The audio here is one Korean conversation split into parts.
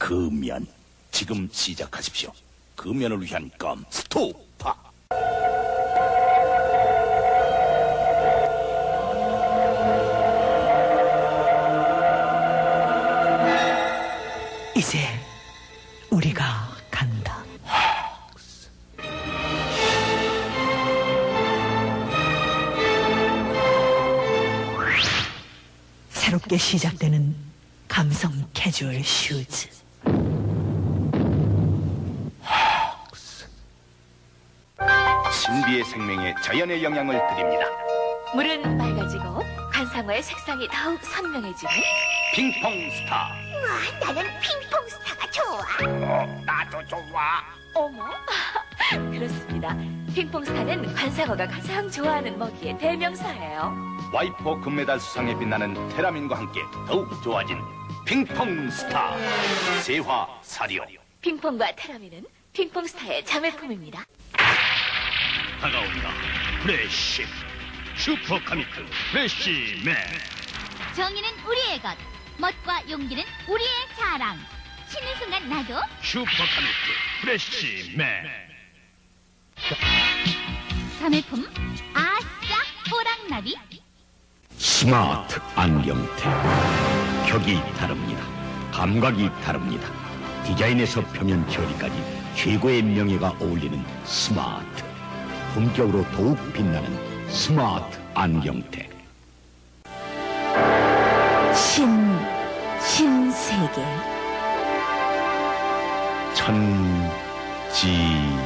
금연. 지금 시작하십시오. 금연을 위한 껌 스토파. 이제 우리가 간다. 새롭게 시작되는 감성 캐주얼 슈즈. 신비의 생명에 자연의 영향을 드립니다. 물은 맑아지고 관상어의 색상이 더욱 선명해지는 핑퐁스타. 우와, 나는 핑퐁스타가 좋아. 나도 좋아. 어머, 그렇습니다. 핑퐁스타는 관상어가 가장 좋아하는 먹이의 대명사예요. 와이퍼 금메달 수상에 빛나는 테라민과 함께 더욱 좋아진 핑퐁스타. 세화 사료. 핑퐁과 테라민은 핑퐁스타의 자매품입니다. 다가온다. 프레쉬 슈퍼 카미클 프레쉬맨. 정의는 우리의 것, 멋과 용기는 우리의 자랑. 쉬는 순간 나도 슈퍼 카미클 프레쉬맨. 자매품 아싸 호랑나비. 스마트 안경테. 격이 다릅니다. 감각이 다릅니다. 디자인에서 표면 처리까지 최고의 명예가 어울리는 스마트. 품격으로 더욱 빛나는 스마트 안경테. 신세계. 천지인.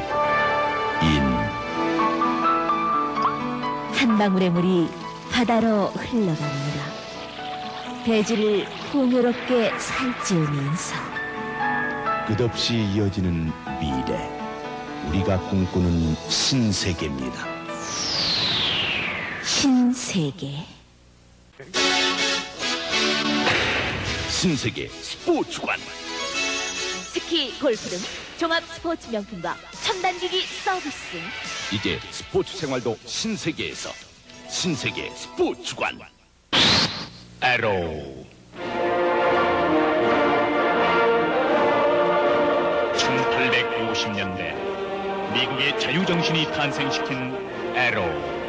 한 방울의 물이 바다로 흘러갑니다. 대지를 풍요롭게 살찌우면서 끝없이 이어지는 미래. 우리가 꿈꾸는 신세계입니다. 신세계. 신세계 스포츠관. 스키, 골프 등 종합 스포츠 명품과 첨단기기 서비스. 이제 스포츠 생활도 신세계에서. 신세계 스포츠관. 에로. 1850년대 미국의 자유정신이 탄생시킨 에로.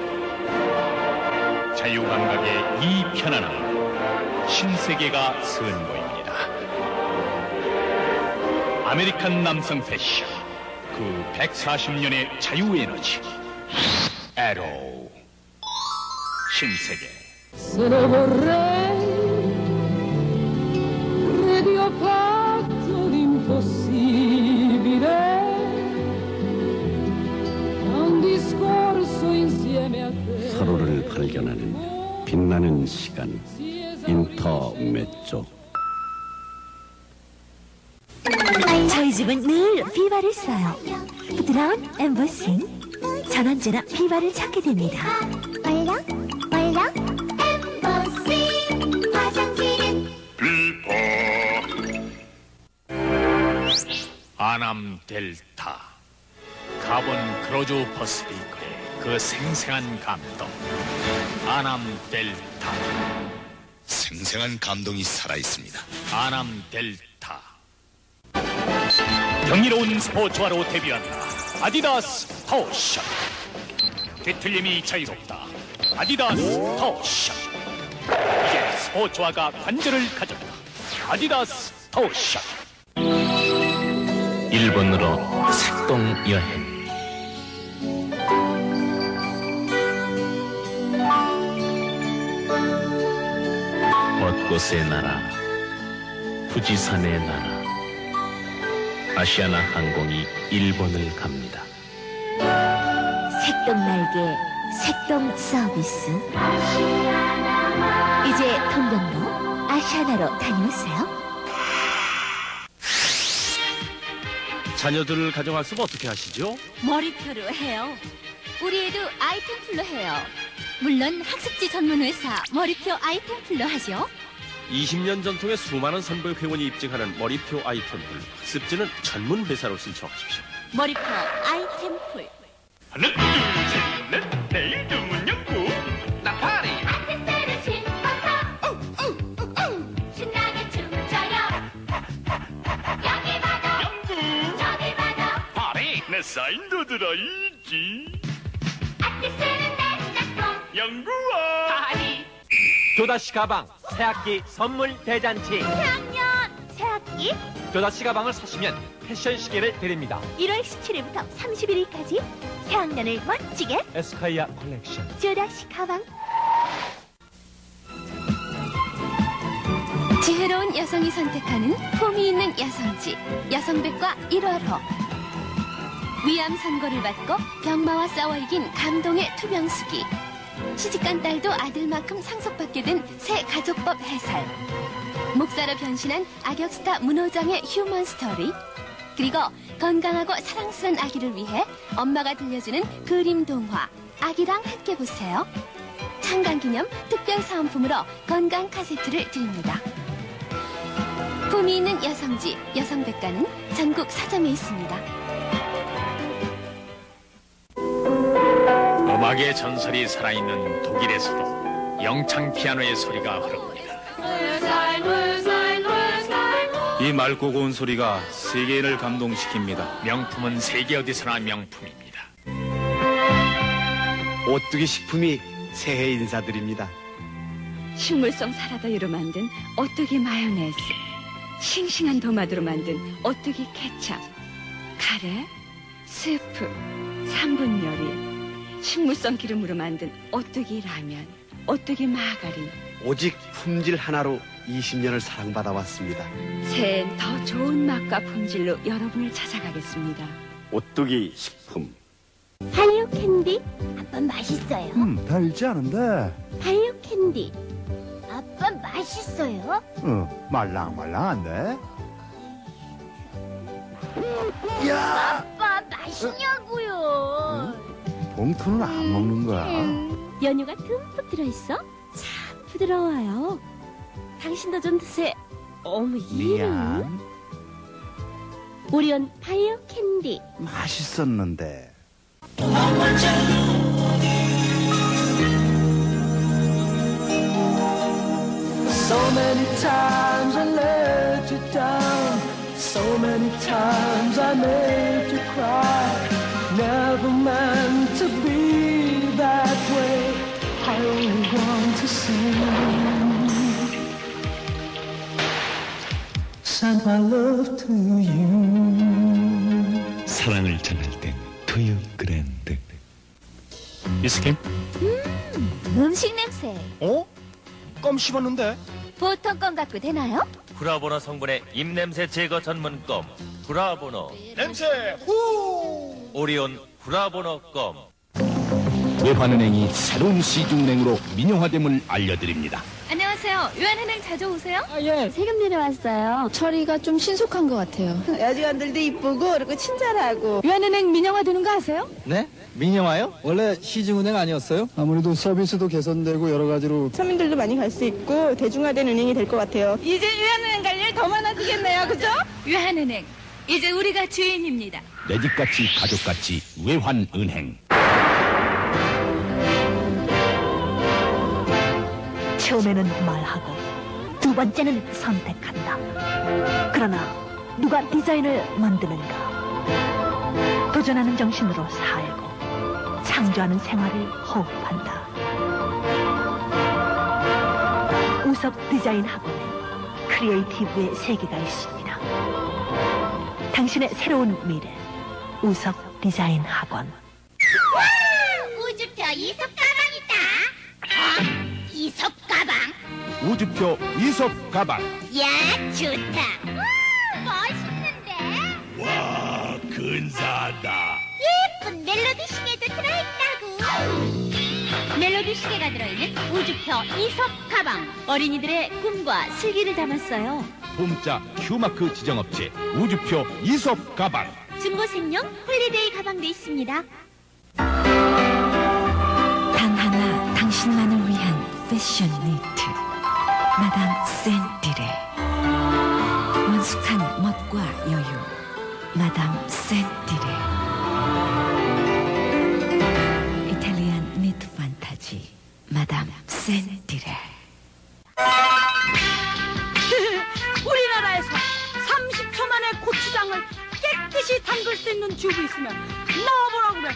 자유감각의 이 편안함, 신세계가 선보입니다. 아메리칸 남성 패션, 그 140년의 자유에너지. 에로. 신세계. Se lo vorrei, credi ho fatto l'impossibile, un discorso insieme a te. 서로를 발견하는 빛나는 시간. 인터메조. 저희 집은 늘 비바를 써요. 부드러운 엠보싱. 전원제나 비바를 찾게 됩니다. 얼렁 엠보싱 화장지는 비버. 아남 델타. 카본 크로조 퍼스피커의 그 생생한 감동. 아남 델타. 생생한 감동이 살아있습니다. 아남 델타. 경이로운 스포츠화로 데뷔한다. 아디다스 타오션. 뒤틀림이 자유롭다. 아디다스 타오션. 이제 스포츠화가 관절을 가졌다. 아디다스 타오션. 일본으로 색동 여행. 벚꽃의 나라, 후지산의 나라. 아시아나 항공이 일본을 갑니다. 색동 날개, 색동 서비스. 이제 통경로 아시아나로 다녀오세요. 자녀들을 가정학습 어떻게 하시죠? 머리표로 해요. 우리 애도 아이템풀로 해요. 물론 학습지 전문 회사 머리표 아이템풀로 하죠. 20년 전통의 수많은 선배 회원이 입증하는 머리표 아이템풀. 학습지는 전문 회사로 신청하십시오. 머리표 아이템풀. 하나, 둘, 셋, 넷. 내일 주문 연구. 나파리. 햇살을 신어서 신나게 춤춰요. 있어야지. 연구와 조다씨 가방 새학기 선물 대잔치. 새학년 새학기 조다씨 가방을 사시면 패션 시계를 드립니다. 1월 17일부터 31일까지 새학년을 멋지게 에스카이아 컬렉션. 조다씨 가방. 지혜로운 여성이 선택하는 품위 있는 여성지 여성백과 1월호. 위암 선고를 받고 병마와 싸워 이긴 감동의 투병수기. 시집간 딸도 아들만큼 상속받게 된 새 가족법 해설. 목사로 변신한 악역스타 문호정의 휴먼 스토리. 그리고 건강하고 사랑스러운 아기를 위해 엄마가 들려주는 그림 동화 아기랑 함께 보세요. 창간기념 특별 사은품으로 건강 카세트를 드립니다. 품위 있는 여성지 여성백과는 전국 서점에 있습니다. 음악의 전설이 살아있는 독일에서도 영창 피아노의 소리가 흐릅니다. 이 맑고 고운 소리가 세계인을 감동시킵니다. 명품은 세계 어디서나 명품입니다. 오뚜기 식품이 새해 인사드립니다. 식물성 사라다유로 만든 오뚜기 마요네즈, 싱싱한 도마도로 만든 오뚜기 케찹, 카레, 스프, 3분 요리, 식물성 기름으로 만든 오뚜기 라면, 오뚜기 마가린. 오직 품질 하나로 20년을 사랑받아 왔습니다. 새해엔 더 좋은 맛과 품질로 여러분을 찾아가겠습니다. 오뚜기 식품. 발효 캔디 아빠 맛있어요. 달지 않은데. 발효 캔디 아빠 맛있어요. 말랑말랑한데. 야 아빠 맛있냐고요. 봉투는 안 먹는 거야. 연유가 듬뿍 들어있어. 참 부드러워요. 당신도 좀 드세요. 어머 미안. 오리온 발효 캔디 맛있었는데. So many times I let you down. So many times I made you cry. Never meant to be that way. I only want to sing. Send my love to you. 사랑을 전할 땐 토요 그랜드. 이스킴? 음식 냄새. 어? 껌 씹었는데? 보통 껌 갖고 되나요? 브라보너 성분의 입냄새 제거 전문 껌 브라보너. 냄새 후! 오리온 브라보너 껌. 외환은행이 새로운 시중은행으로 민영화됨을 알려드립니다. 안녕하세요. 유한은행 자주 오세요? 예. 세금 내려왔어요. 처리가 좀 신속한 것 같아요. 여직원들도 이쁘고 그리고 친절하고. 유한은행 민영화 되는 거 아세요? 네? 민영화요? 원래 시중은행 아니었어요? 아무래도 서비스도 개선되고 여러 가지로 서민들도 많이 갈 수 있고 대중화된 은행이 될 것 같아요. 이제 유한은행 갈 일 더 많아지겠네요. 그죠? 유한은행 이제 우리가 주인입니다. 내 집같이 가족같이 외환은행. 처음에는 말하고 두 번째는 선택한다. 그러나 누가 디자인을 만드는가? 도전하는 정신으로 살고 창조하는 생활을 호흡한다. 우섭 디자인 학원에 크리에이티브의 세계가 있습니다. 당신의 새로운 미래 우섭 디자인 학원. 우주표 이섭 가방이다. 이섭 가방. 우주표 이솝 가방. 야 좋다. 멋있는데. 와, 근사하다. 예쁜 멜로디 시계도 들어있다고. 멜로디 시계가 들어있는 우주표 이솝 가방. 어린이들의 꿈과 슬기를 담았어요. 봄자 큐마크 지정업체 우주표 이솝 가방. 중고생용 홀리데이 가방도 있습니다. 단 하나 당신만을 위한 패션 니트 마담 센티레. 원숙한 멋과 여유 마담 센티레. 이탈리안 니트 판타지 마담 센티레. 우리나라에서 30초 만에 고추장을 깨끗이 담글 수 있는 튜브 있으면 넣어보라고 그래.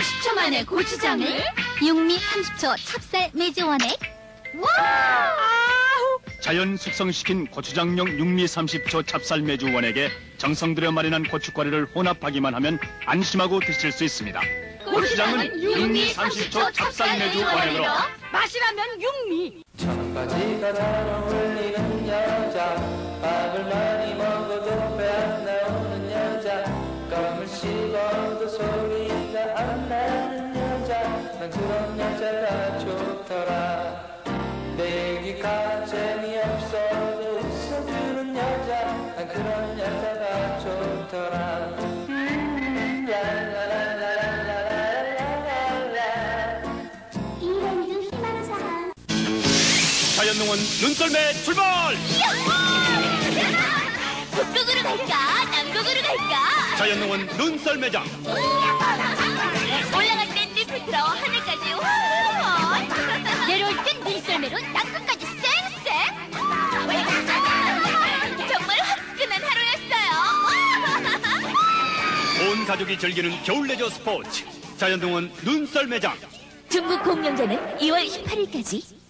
30초 만에 고추장을? 육미 30초 찹쌀 매주 원액? 와! 자연 숙성시킨 고추장용 육미 30초 찹쌀 매주 원액에 정성 들여 마련한 고춧가루를 혼합하기만 하면 안심하고 드실 수 있습니다. 고추장은 육미 30초 찹쌀 매주 원액으로. 맛이라면 육미. 청바지가 잘 어울리는 여자, 밥을 많이 먹어도 배 안 나오는 여자, 껌을 씹어도 소리가 안 나는 여자, 난 그런 여자가 좋더라. 내 얘기가 재미없어도 웃어주는 여자, 난 그런 여자가 좋더라. 이런도 희망 사람. 자연농원 눈썰매 출발! 북극으로 갈까? 남극으로 갈까? 자연농원 눈썰매장. 올라갈 땐 리프트로 하늘까지 와! 내려올 땐 눈썰매로 남극까지 쌩쌩! 정말 화끈한 하루였어요. 온 가족이 즐기는 겨울 레저 스포츠. 자연농원 눈썰매장. 중국 공연자는 2월 18일까지